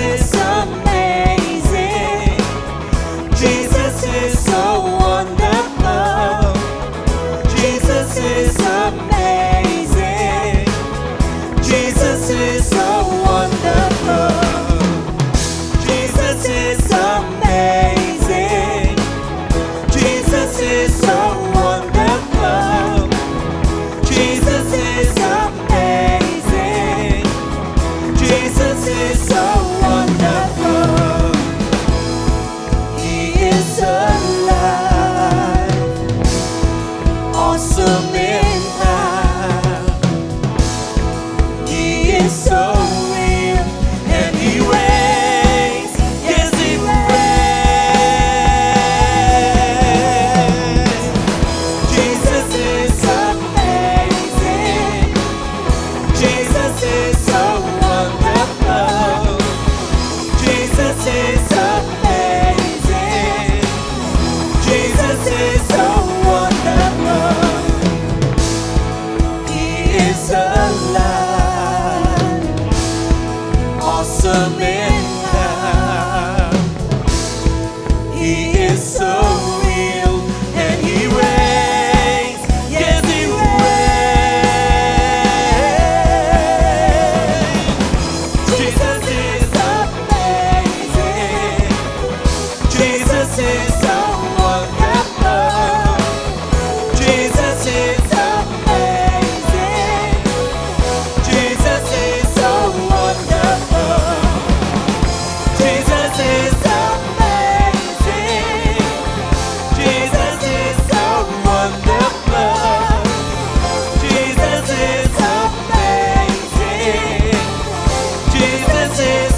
is amazing. Jesus is so wonderful. Jesus is amazing. Jesus is so wonderful. Jesus is amazing. Jesus is so wonderful. Jesus is amazing. Jesus is so wonderful. He is alive, awesome in power. He is so real and he reigns. Yes, he reigns. Jesus is amazing. Jesus is so wonderful. Jesus is amazing. Jesus is so wonderful. He is alive, awesome in power. He is so real and he reigns. Yes, he reigns. Jesus is amazing. Jesus is so wonderful. Jesus is amazing. Jesus is so wonderful. Jesus is amazing. Jesus is so wonderful. Jesus is amazing. Jesus is